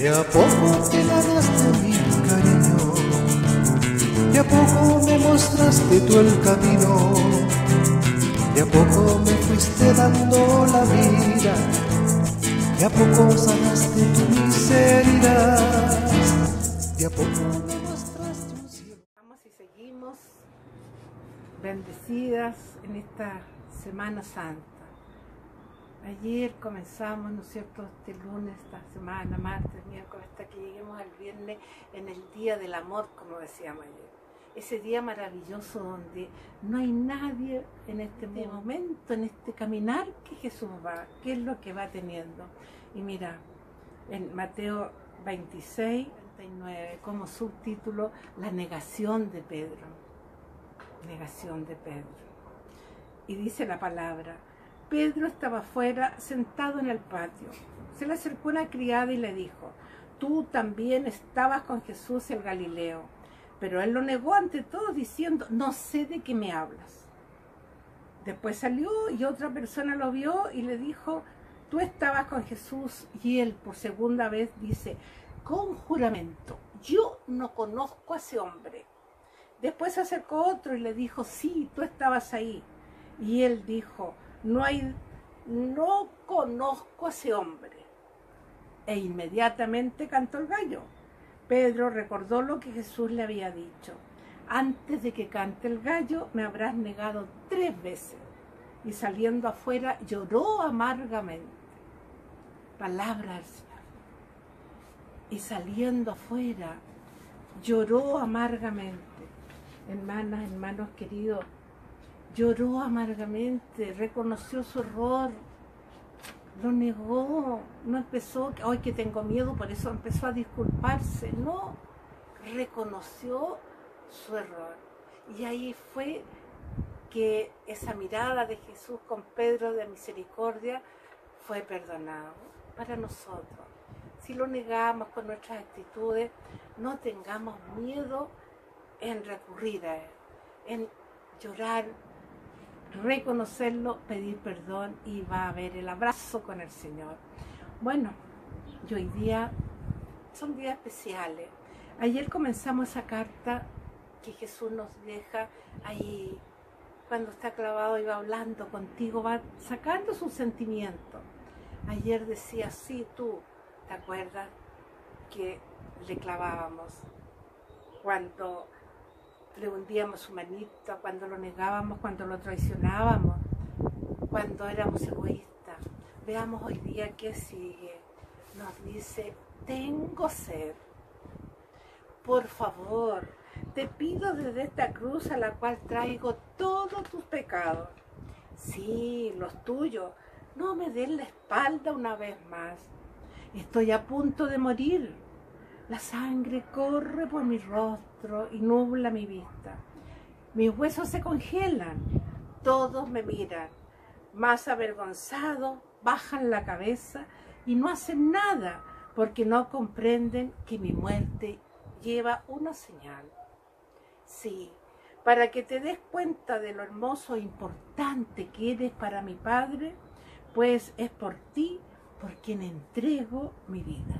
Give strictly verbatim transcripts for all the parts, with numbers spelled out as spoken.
a poco te ganaste mi cariño, de a poco me mostraste tú el camino, de a poco me fuiste dando la vida, de a poco sanaste tu miseria, de a poco me mostraste un cielo. Vamos y seguimos bendecidas en esta Semana Santa. Ayer comenzamos, ¿no es cierto?, este lunes, esta semana, martes, miércoles, hasta que lleguemos al viernes, en el Día del Amor, como decíamos ayer. Ese día maravilloso donde no hay nadie en este momento, en este caminar que Jesús va, qué es lo que va teniendo. Y mira, en Mateo veintiséis, treinta y nueve, como subtítulo, la negación de Pedro. Negación de Pedro. Y dice la palabra: Pedro estaba afuera, sentado en el patio. Se le acercó una criada y le dijo: tú también estabas con Jesús el Galileo. Pero él lo negó ante todos diciendo: no sé de qué me hablas. Después salió y otra persona lo vio y le dijo: tú estabas con Jesús. Y él por segunda vez dice: con juramento, yo no conozco a ese hombre. Después se acercó otro y le dijo: sí, tú estabas ahí. Y él dijo: no hay, no conozco a ese hombre. E inmediatamente cantó el gallo. Pedro recordó lo que Jesús le había dicho: antes de que cante el gallo me habrás negado tres veces. Y saliendo afuera lloró amargamente. Palabra del Señor. Y saliendo afuera lloró amargamente. Hermanas, hermanos queridos, lloró amargamente, reconoció su error, lo negó, no empezó, hoy que tengo miedo, por eso empezó a disculparse, no, reconoció su error. Y ahí fue que esa mirada de Jesús con Pedro de misericordia fue perdonado para nosotros. Si lo negamos con nuestras actitudes, no tengamos miedo en recurrir a Él, en llorar, reconocerlo, pedir perdón, y va a haber el abrazo con el Señor. Bueno, y hoy día son días especiales. Ayer comenzamos esa carta que Jesús nos deja ahí, cuando está clavado y va hablando contigo, va sacando sus sentimientos. Ayer decía: sí, tú, ¿te acuerdas que le clavábamos? Cuando le hundíamos su manito, cuando lo negábamos, cuando lo traicionábamos, cuando éramos egoístas. Veamos hoy día qué sigue. Nos dice: tengo sed. Por favor, te pido desde esta cruz a la cual traigo todos tus pecados. Sí, los tuyos. No me den la espalda una vez más. Estoy a punto de morir. La sangre corre por mi rostro y nubla mi vista. Mis huesos se congelan. Todos me miran. Más avergonzados, bajan la cabeza y no hacen nada, porque no comprenden que mi muerte lleva una señal. Sí, para que te des cuenta de lo hermoso e importante que eres para mi Padre, pues es por ti por quien entrego mi vida.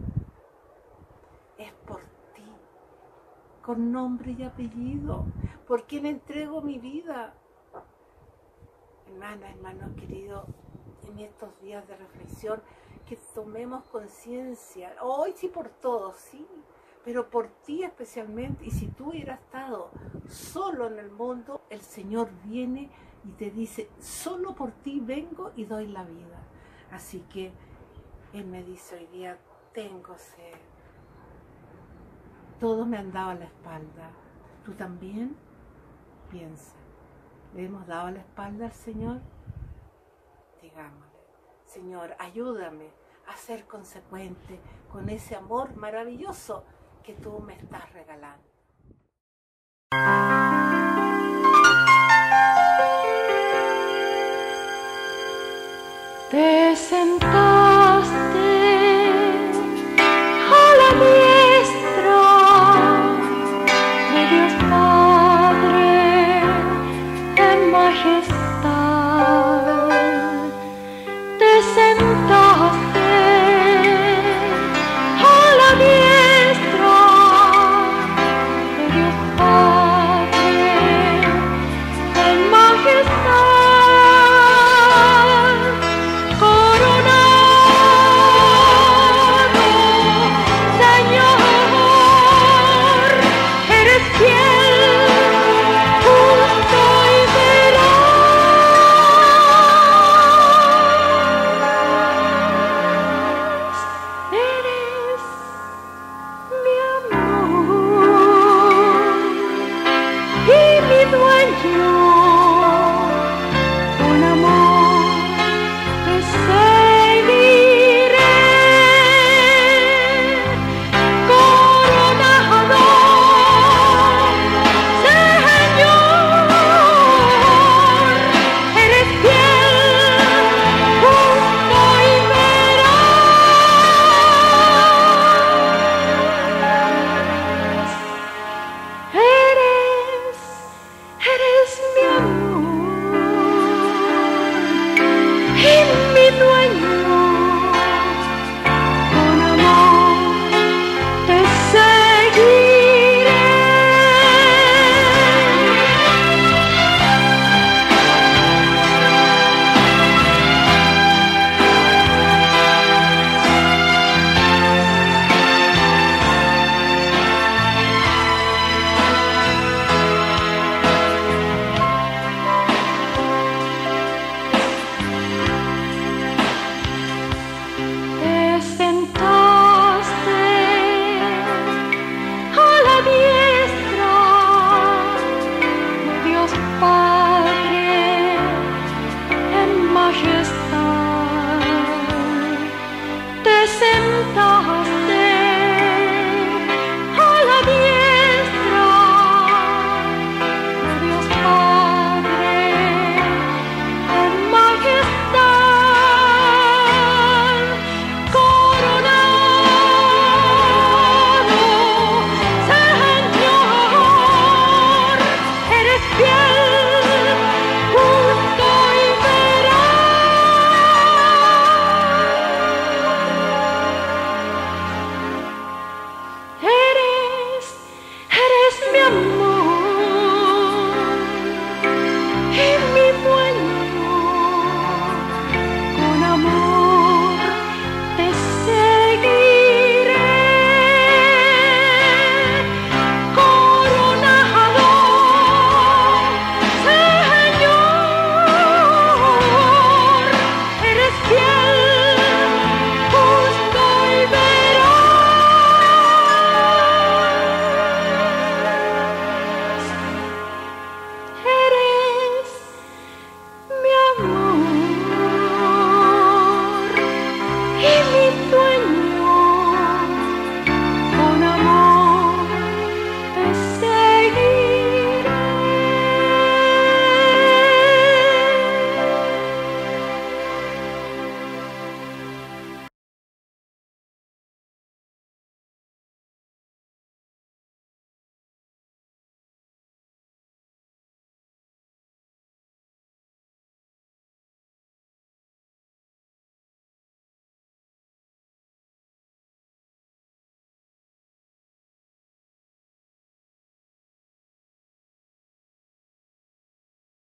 Es por ti, con nombre y apellido, por quien entrego mi vida. Hermanas, hermanos queridos, en estos días de reflexión, que tomemos conciencia, hoy sí por todos, sí, pero por ti especialmente. Y si tú hubieras estado solo en el mundo, el Señor viene y te dice: solo por ti vengo y doy la vida. Así que Él me dice hoy día: tengo sed. Todos me han dado la espalda. ¿Tú también? Piensa. ¿Le hemos dado la espalda al Señor? Digámosle: Señor, ayúdame a ser consecuente con ese amor maravilloso que tú me estás regalando. Te sentaste